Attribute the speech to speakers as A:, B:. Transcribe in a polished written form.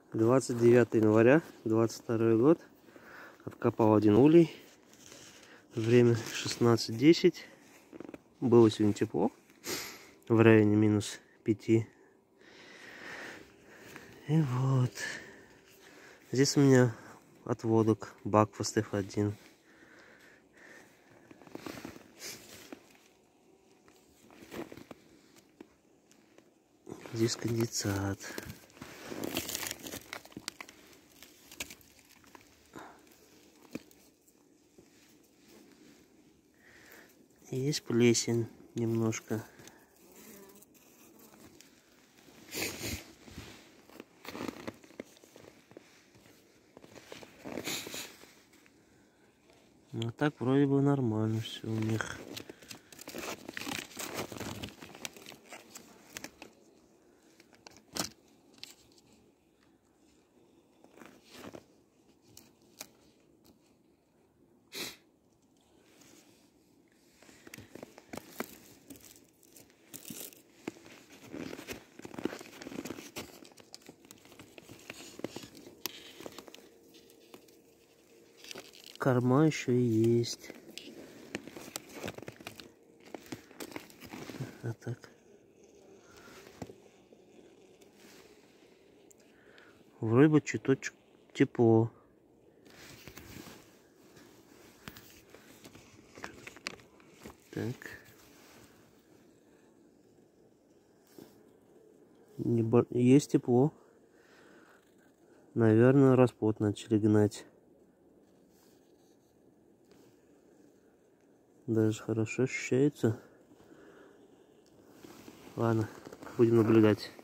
A: 29 января 22 год. Откопал один улей. Время 16:10. Было сегодня тепло. В районе -5. И вот. Здесь у меня отводок. Бак ФСТ-1. Здесь конденсат. Есть плесень немножко. Ну так вроде бы нормально все у них. Корма еще и есть. А так. Вроде бы чуточек тепло. Так. Есть тепло. Наверное, расплод начали гнать. Даже хорошо ощущается. Ладно, будем наблюдать.